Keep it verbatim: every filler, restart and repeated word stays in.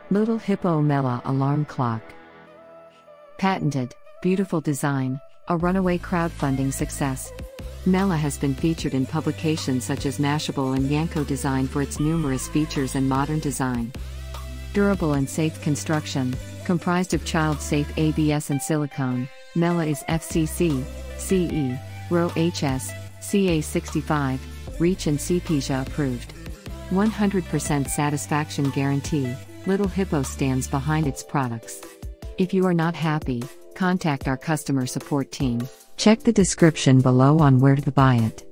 LittleHippo Mella alarm clock. Patented, beautiful design, a runaway crowdfunding success. Mella has been featured in publications such as Mashable and Yanko Design for its numerous features and modern design. Durable and safe construction, comprised of child-safe A B S and silicone, Mella is F C C, C E, R O H S, C A sixty-five, REACH and C P S A approved. one hundred percent satisfaction guarantee, LittleHippo stands behind its products. If you are not happy, contact our customer support team. Check the description below on where to buy it.